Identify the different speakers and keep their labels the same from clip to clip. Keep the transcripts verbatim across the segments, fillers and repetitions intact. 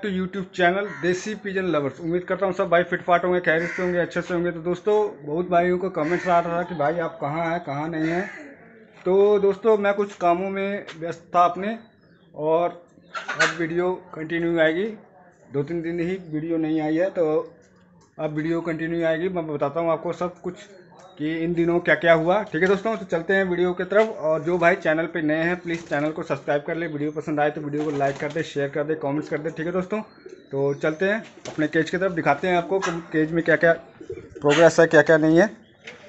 Speaker 1: To YouTube channel Desi pigeon lovers. उम्मीद करता हूँ सब भाई फिटफाट होंगे, खैरियत से होंगे, अच्छे से होंगे। तो दोस्तों बहुत भाइयों को कमेंट्स आ रहा था कि भाई आप कहाँ हैं कहाँ नहीं हैं। तो दोस्तों मैं कुछ कामों में व्यस्त था अपने, और अब वीडियो कंटिन्यू आएगी। दो तीन दिन ही वीडियो नहीं आई है, तो अब वीडियो कंटिन्यू आएगी। मैं बताता हूँ आपको सब कुछ कि इन दिनों क्या क्या हुआ। ठीक है दोस्तों, तो चलते हैं वीडियो की तरफ। और जो भाई चैनल पे नए हैं प्लीज़ चैनल को सब्सक्राइब कर ले। वीडियो पसंद आए तो वीडियो को लाइक कर दे, शेयर कर दे, कमेंट्स कर दे। ठीक है दोस्तों, तो चलते हैं अपने केज की तरफ, दिखाते हैं आपको केज में क्या क्या प्रोग्रेस है, क्या क्या नहीं है।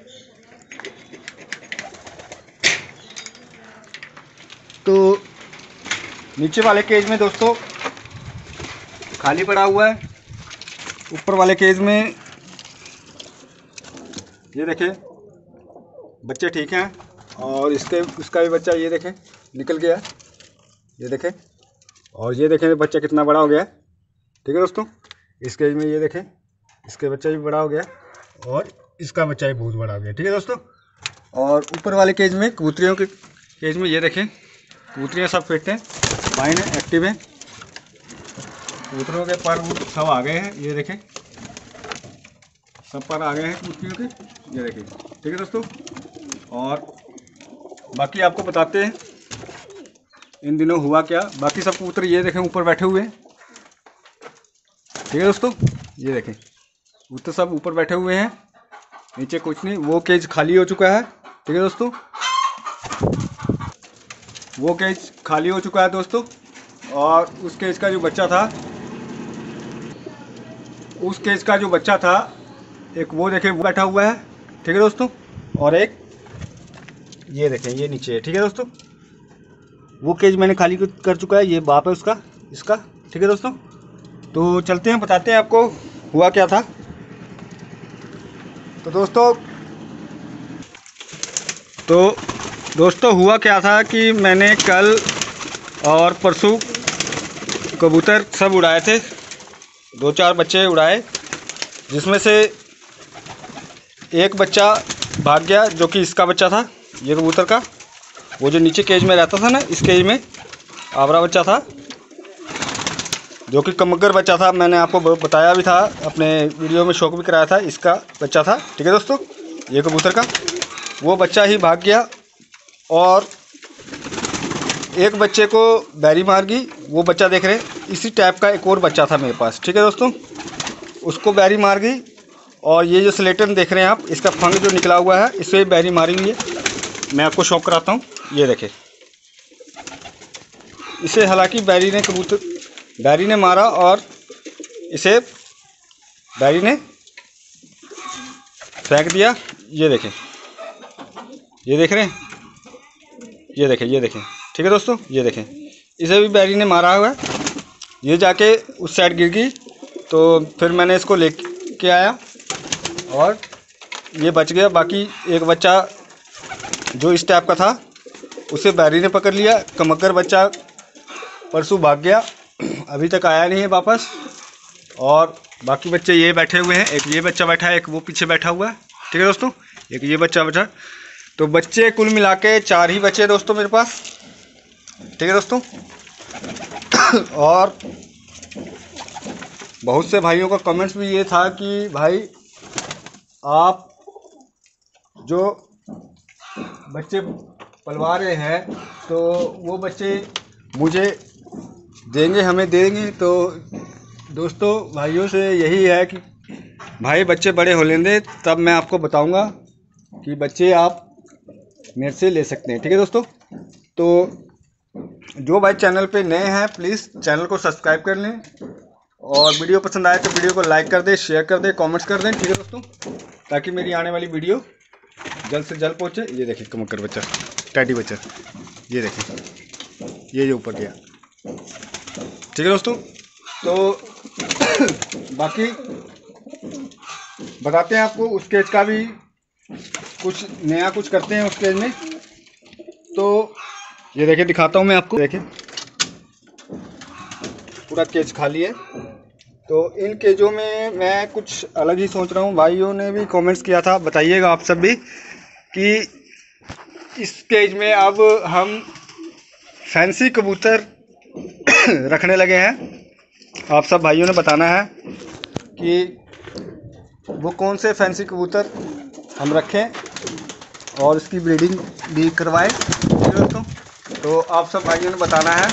Speaker 1: तो नीचे वाले केज में दोस्तों खाली पड़ा हुआ है। ऊपर वाले केज में ये देखें बच्चे ठीक हैं, और इसके इसका भी बच्चा ये देखें निकल गया है, ये देखें। और ये देखें बच्चा कितना बड़ा हो गया है। ठीक है दोस्तों, इस केज में ये देखें इसके बच्चा भी बड़ा हो गया और इसका बच्चा भी बहुत बड़ा हो गया। ठीक है दोस्तों, और ऊपर वाले केज में कबूतरियों के केज में ये देखें कबूतरियाँ सब फिट हैं, फाइन है, एक्टिव हैं। कबूतरों के पर सब आ गए हैं, ये देखें सब पर आ गए हैं कबूतरियों के, ये देखें। ठीक है दोस्तों, और बाकी आपको बताते हैं इन दिनों हुआ क्या। बाकी सब कबूतर ये देखें ऊपर बैठे हुए हैं। ठीक है दोस्तों, ये देखें कबूतर सब ऊपर बैठे हुए हैं, नीचे कुछ नहीं। वो केज खाली हो चुका है। ठीक है दोस्तों, वो केज खाली हो चुका है दोस्तों। और उस केज का जो बच्चा था उस केज का जो बच्चा था एक वो देखें वो बैठा हुआ है। ठीक है दोस्तों, और एक ये देखें ये नीचे है। ठीक है दोस्तों, वो केज मैंने खाली कर चुका है, ये बाप है उसका इसका। ठीक है दोस्तों, तो चलते हैं बताते हैं आपको हुआ क्या था। तो दोस्तों तो दोस्तों हुआ क्या था कि मैंने कल और परसों कबूतर सब उड़ाए थे, दो चार बच्चे उड़ाए, जिसमें से एक बच्चा भाग गया जो कि इसका बच्चा था, ये कबूतर का। वो जो नीचे केज में रहता था ना, इस केज में आवरा बच्चा था जो कि कमगर बच्चा था। मैंने आपको बताया भी था, अपने वीडियो में शौक भी कराया था, इसका बच्चा था। ठीक है दोस्तों, ये कबूतर का वो बच्चा ही भाग गया और एक बच्चे को बैरी मार गई। वो बच्चा देख रहे हैं, इसी टाइप का एक और बच्चा था मेरे पास। ठीक है दोस्तों, उसको बैरी मार गई। और ये जो स्लेटन देख रहे हैं आप, इसका फंग जो निकला हुआ है, इससे बैरी मारी हुई है। मैं आपको शौक कराता हूँ, ये देखें इसे। हालांकि बैरी ने कबूतर बैरी ने मारा और इसे बैरी ने फेंक दिया। ये देखें, ये देख रहे हैं, ये देखें ये देखें। ठीक है दोस्तों, ये देखें इसे भी बैरी ने मारा हुआ है। ये जाके उस साइड गिर गई, तो फिर मैंने इसको ले के आया और ये बच गया। बाकी एक बच्चा जो इस टाइप का था उसे बैरी ने पकड़ लिया। कमकर बच्चा परसों भाग गया, अभी तक आया नहीं है वापस। और बाकी बच्चे ये बैठे हुए हैं, एक ये बच्चा बैठा है, एक वो पीछे बैठा हुआ है। ठीक है दोस्तों, एक ये बच्चा बैठा। तो बच्चे कुल मिला के चार ही बचे दोस्तों मेरे पास। ठीक है दोस्तों, और बहुत से भाइयों का कमेंट्स भी ये था कि भाई आप जो बच्चे पलवा रहे हैं तो वो बच्चे मुझे देंगे, हमें देंगे। तो दोस्तों भाइयों से यही है कि भाई बच्चे बड़े हो लेंगे तब मैं आपको बताऊंगा कि बच्चे आप मेरे से ले सकते हैं। ठीक है दोस्तों, तो जो भाई चैनल पे नए हैं प्लीज़ चैनल को सब्सक्राइब कर लें, और वीडियो पसंद आए तो वीडियो को लाइक कर दें, शेयर कर दें, कमेंट्स कर दें। ठीक है दोस्तों, ताकि मेरी आने वाली वीडियो जल्द से जल्द पहुंचे। ये देखें कमकर बच्चा, टैडी बच्चा, ये देखें ये जो ऊपर गया। ठीक है दोस्तों, तो बाकी बताते हैं आपको उस केज का भी कुछ नया कुछ करते हैं उस केज में। तो ये देखिए दिखाता हूँ मैं आपको, देखिए पूरा केज खाली है। तो इन केजों में मैं कुछ अलग ही सोच रहा हूँ। भाइयों ने भी कमेंट्स किया था, बताइएगा आप सब भी कि इस केज में अब हम फैंसी कबूतर रखने लगे हैं। आप सब भाइयों ने बताना है कि वो कौन से फैंसी कबूतर हम रखें और इसकी ब्रीडिंग भी करवाएं दोस्तों। तो आप सब भाइयों ने बताना है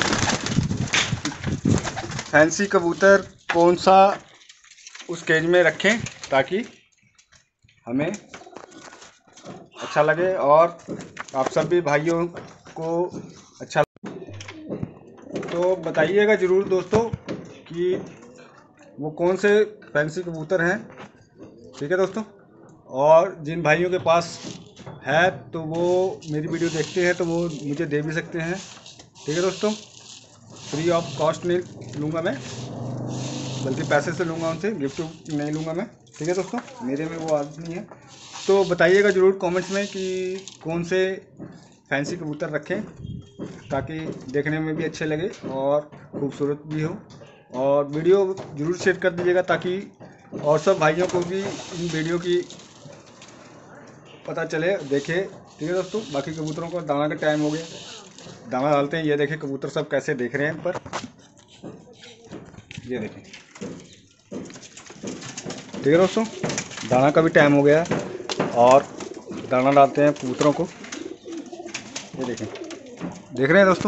Speaker 1: फैंसी कबूतर कौन सा उस केज में रखें ताकि हमें अच्छा लगे और आप सब भी भाइयों को अच्छा लगे। तो बताइएगा ज़रूर दोस्तों कि वो कौन से फैंसी कबूतर हैं, ठीक है दोस्तों। और जिन भाइयों के पास है तो वो मेरी वीडियो देखते हैं तो वो मुझे दे भी सकते हैं, ठीक है दोस्तों। फ्री ऑफ कॉस्ट नहीं लूँगा मैं, बल्कि पैसे से लूँगा उनसे, गिफ्ट नहीं लूँगा मैं, ठीक है दोस्तों। मेरे में वो आदत नहीं है। तो बताइएगा ज़रूर कमेंट्स में कि कौन से फैंसी कबूतर रखें ताकि देखने में भी अच्छे लगे और खूबसूरत भी हो। और वीडियो ज़रूर शेयर कर दीजिएगा ताकि और सब भाइयों को भी इन वीडियो की पता चले, देखे, ठीक है दोस्तों। बाकी कबूतरों को दाना का टाइम हो गया, दाना डालते हैं। ये देखें कबूतर सब कैसे देख रहे हैं पर, ये देखें, ठीक है दोस्तों। दाना का भी टाइम हो गया और दाना डालते हैं कबूतरों को। ये देखें, देख रहे हैं दोस्तों,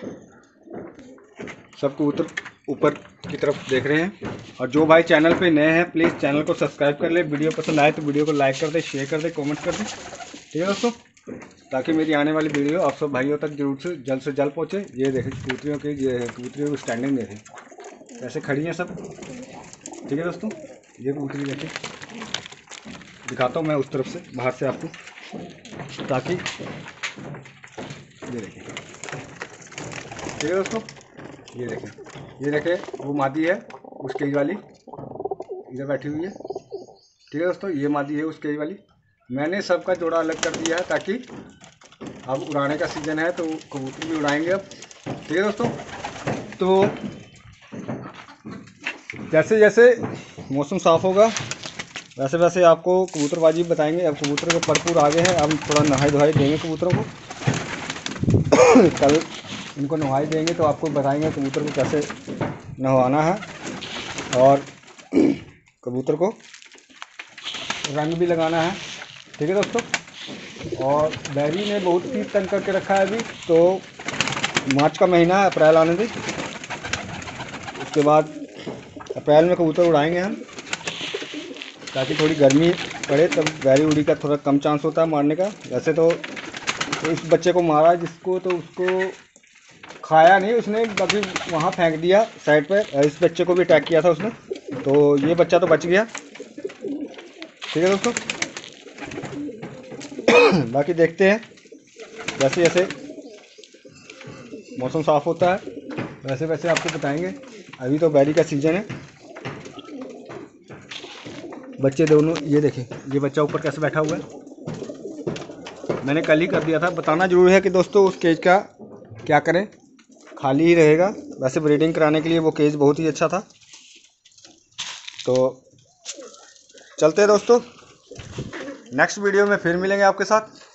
Speaker 1: सब कबूतर ऊपर की तरफ देख रहे हैं। और जो भाई चैनल पे नए हैं प्लीज़ चैनल को सब्सक्राइब कर ले। वीडियो पसंद आए तो वीडियो को लाइक कर दे, शेयर कर दे, कमेंट कर दे, ठीक है दोस्तों, ताकि मेरी आने वाली वीडियो आप सब भाइयों तक जरूर से जल्द से जल्द पहुँचे। ये देखें कबूतरियों की, ये कबूतरियों की स्टैंडिंग देखें कैसे खड़ी हैं सब, ठीक है दोस्तों। ये कबूतरी देखें, दिखाता हूँ मैं उस तरफ से बाहर से आपको, ताकि ये देखें, ठीक है दोस्तों। ये देखें, ये देखें वो मादी है उस केज वाली, इधर बैठी हुई है, ठीक है दोस्तों। ये मादी है उस केज वाली। मैंने सबका जोड़ा अलग कर दिया है ताकि अब उड़ाने का सीज़न है तो कबूतर भी उड़ाएंगे अब, ठीक है दोस्तों। तो जैसे जैसे मौसम साफ़ होगा वैसे वैसे आपको कबूतरबाजी बताएंगे। अब कबूतर के भरपूर आगे हैं, अब थोड़ा नहाई धोहाई देंगे कबूतरों को कल इनको नहाई देंगे तो आपको बताएंगे कबूतर को कैसे नहवाना है और कबूतर को रंग भी लगाना है, ठीक है दोस्तों। और बैरी ने बहुत ही तंग करके रखा है अभी, तो मार्च का महीना है, अप्रैल आने दे, उसके बाद अप्रैल में कबूतर उड़ाएंगे हम, ताकि थोड़ी गर्मी पड़े तब बैरी उड़ी का थोड़ा कम चांस होता है मारने का। वैसे तो, तो इस बच्चे को मारा जिसको, तो उसको खाया नहीं उसने, बाकी वहाँ फेंक दिया साइड पर। इस बच्चे को भी अटैक किया था उसने, तो ये बच्चा तो बच गया, ठीक है दोस्तों। बाकी देखते हैं जैसे जैसे मौसम साफ़ होता है वैसे वैसे आपको बताएंगे। अभी तो बैरी का सीज़न है। बच्चे दोनों ये देखें, ये बच्चा ऊपर कैसे बैठा हुआ है, मैंने कल ही कर दिया था। बताना ज़रूर है कि दोस्तों उस केज का क्या करें, खाली ही रहेगा। वैसे ब्रीडिंग कराने के लिए वो केज बहुत ही अच्छा था। तो चलते हैं दोस्तों, नेक्स्ट वीडियो में फिर मिलेंगे आपके साथ।